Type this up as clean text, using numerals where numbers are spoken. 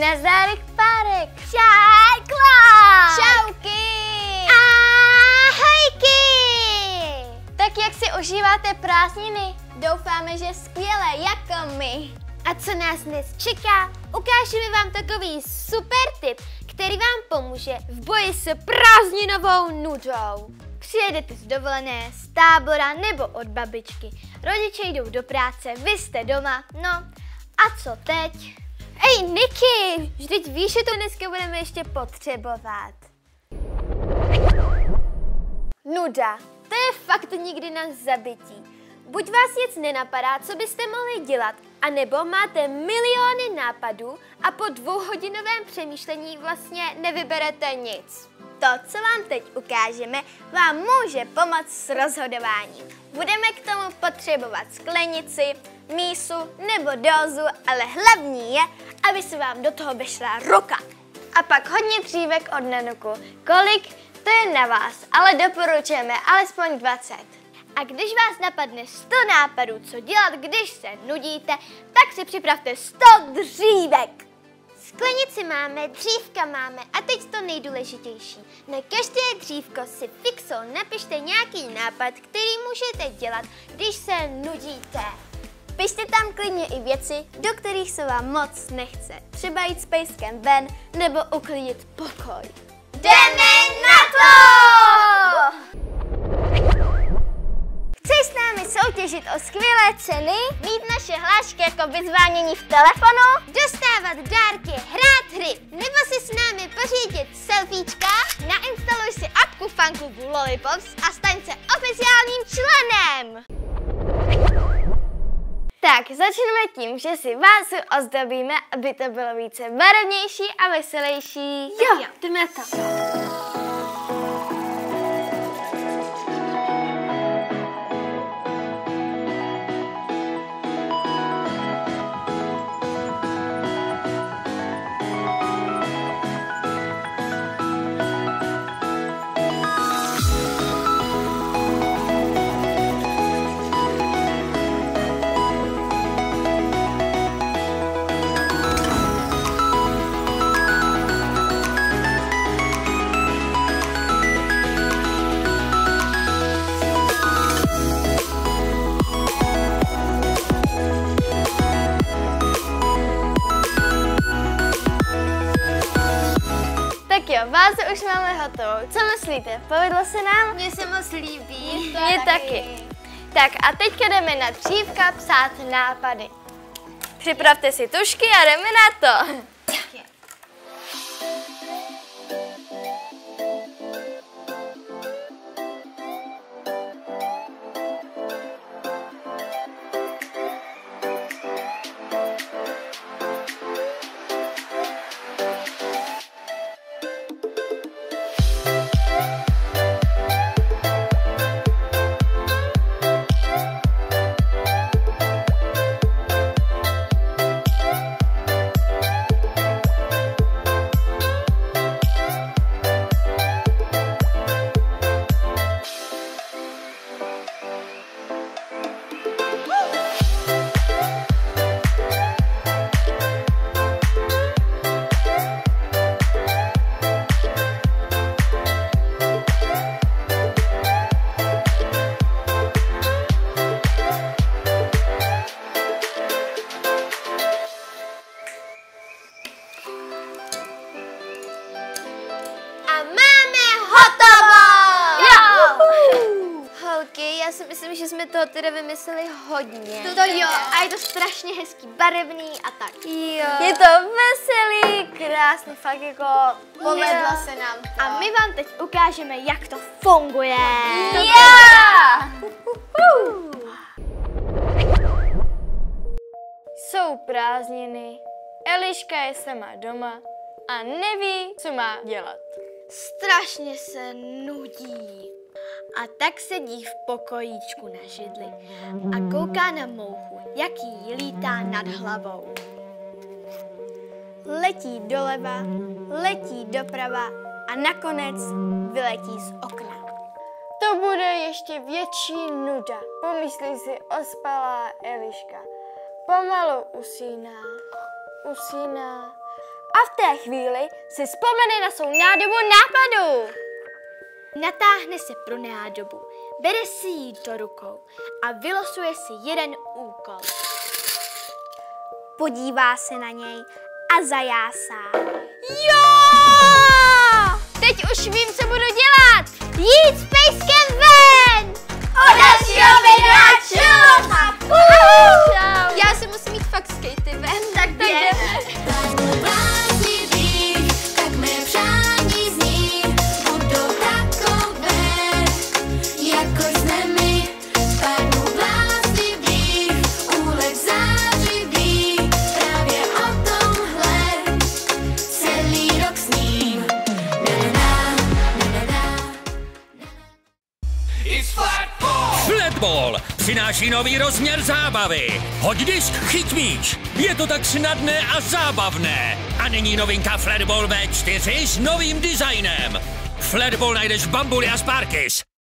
Nazdárek párek. Čákla. Čauky. Ahojky. Tak jak si užíváte prázdniny? Doufáme, že skvěle, jako my. A co nás dnes čeká? Ukážeme vám takový super tip, který vám pomůže v boji s prázdninovou nudou. Přijedete z dovolené, z tábora nebo od babičky. Rodiče jdou do práce, vy jste doma, no a co teď? Ej, Niky, vždyť víš, že to dneska budeme ještě potřebovat. Nuda, to je fakt nikdy na zabití. Buď vás nic nenapadá, co byste mohli dělat, anebo máte miliony nápadů a po 2hodinovém přemýšlení vlastně nevyberete nic. To, co vám teď ukážeme, vám může pomoct s rozhodováním. Budeme k tomu potřebovat sklenici, mísu nebo dózu, ale hlavní je, aby se vám do toho vešla ruka. A pak hodně dřívek od Nanuku. Kolik? To je na vás, ale doporučujeme alespoň 20. A když vás napadne 100 nápadů, co dělat, když se nudíte, tak si připravte 100 dřívek. Sklenici máme, dřívka máme a teď to nejdůležitější. Na každé dřívko si fixou napište nějaký nápad, který můžete dělat, když se nudíte. Pište tam klidně i věci, do kterých se vám moc nechce. Třeba jít s pejskem ven nebo uklidit pokoj. Jdeme na to! Chceš s námi soutěžit o skvělé ceny? Mít naše hlášky jako vyzvánění v telefonu? Dostávat dárky, hrát hry? Nebo si s námi pořídit selfiečka? Nainstaluj si apku fanklubu Lollipops a staň se oficiálním členem! Tak, začneme tím, že si vás ozdobíme, aby to bylo více barevnější a veselější. Jo, jdeme na to. Vázu už máme hotovou. Co myslíte? Povedlo se nám? Mně se moc líbí. Mně taky. Tak a teďka jdeme na dřívka psát nápady. Připravte si tušky a jdeme na to. Já si myslím, že jsme toho teda vymysleli hodně. To jo, a je to strašně hezký, barevný a tak. Jo. Je to veselý, krásný, fakt jako povedlo se nám to. A my vám teď ukážeme, jak to funguje. Jsou prázdniny, Eliška je sama doma a neví, co má dělat. Strašně se nudí. A tak sedí v pokojíčku na židli a kouká na mouchu, jak jí lítá nad hlavou. Letí doleva, letí doprava a nakonec vyletí z okna. To bude ještě větší nuda, pomyslí si ospalá Eliška. Pomalu usíná A v té chvíli si vzpomene na svou nádobu nápadu. Natáhne se pro nádobu, bere si ji do rukou a vylosuje si jeden úkol. Podívá se na něj a zajásá. Jo! Teď už vím, co budu dělat! Jít s pejskem ven! Od dalšího videa čus! Já se musím jít fakt s Katy ven, tak to jdeme. Tak mé přání zní, budou takové, jako jsme my. Párnu bláznivých, úlev zářivých, právě o tomhle celý rok sním. Flatball přináší nový rozměr zábavy. Hoď disk, chyť míč. Je to tak snadné a zábavné. A nyní novinka Flatball V4 s novým designem. Flatball najdeš v Bambuli a Sparkys.